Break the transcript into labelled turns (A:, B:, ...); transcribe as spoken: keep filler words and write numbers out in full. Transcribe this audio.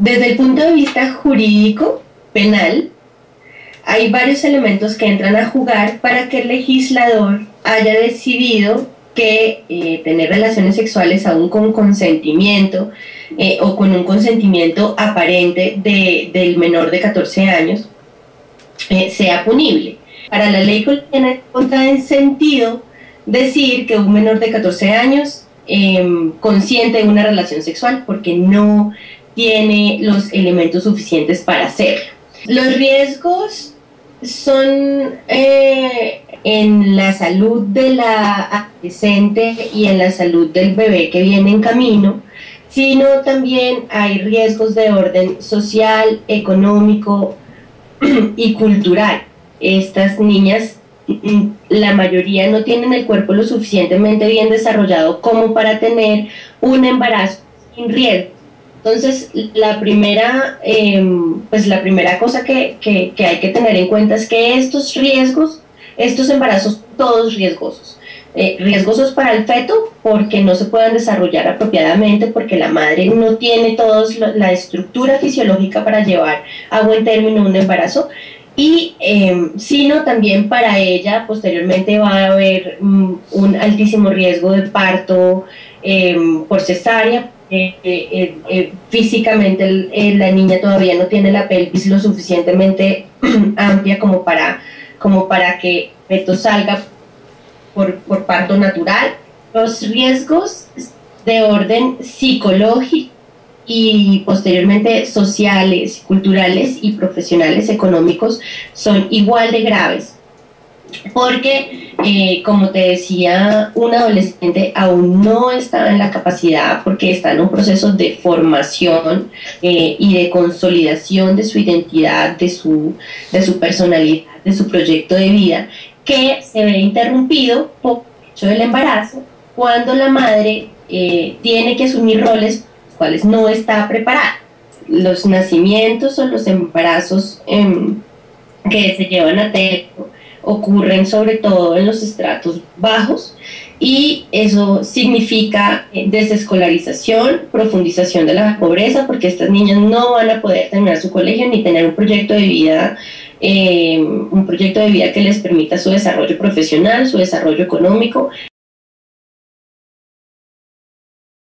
A: Desde el punto de vista jurídico, penal, hay varios elementos que entran a jugar para que el legislador haya decidido que eh, tener relaciones sexuales aún con consentimiento eh, o con un consentimiento aparente de, del menor de catorce años eh, sea punible. Para la ley colombiana contrae sentido decir que un menor de catorce años eh, consiente una relación sexual porque no tiene los elementos suficientes para hacerlo. Los riesgos son eh, en la salud de la adolescente y en la salud del bebé que viene en camino, sino también hay riesgos de orden social, económico y cultural. Estas niñas, la mayoría no tienen el cuerpo lo suficientemente bien desarrollado como para tener un embarazo sin riesgo. Entonces, la primera, eh, pues la primera cosa que, que, que hay que tener en cuenta es que estos riesgos, estos embarazos, todos riesgosos. Eh, riesgosos para el feto porque no se puedan desarrollar apropiadamente, porque la madre no tiene toda la estructura fisiológica para llevar a buen término un embarazo, y eh, sino también para ella posteriormente va a haber um, un altísimo riesgo de parto eh, por cesárea. Eh, eh, eh, físicamente el, eh, la niña todavía no tiene la pelvis lo suficientemente amplia como para, como para que el feto salga por, por parto natural. Los riesgos de orden psicológico y posteriormente sociales, culturales y profesionales económicos son igual de graves, porque eh, como te decía, un adolescente aún no está en la capacidad, porque está en un proceso de formación eh, y de consolidación de su identidad, de su, de su personalidad, de su proyecto de vida, que se ve interrumpido por el hecho del embarazo, cuando la madre eh, tiene que asumir roles los cuales no está preparada. Los nacimientos o los embarazos eh, que se llevan a término ocurren sobre todo en los estratos bajos, y eso significa desescolarización, profundización de la pobreza, porque estas niñas no van a poder terminar su colegio ni tener un proyecto de vida, eh, un proyecto de vida que les permita su desarrollo profesional, su desarrollo económico.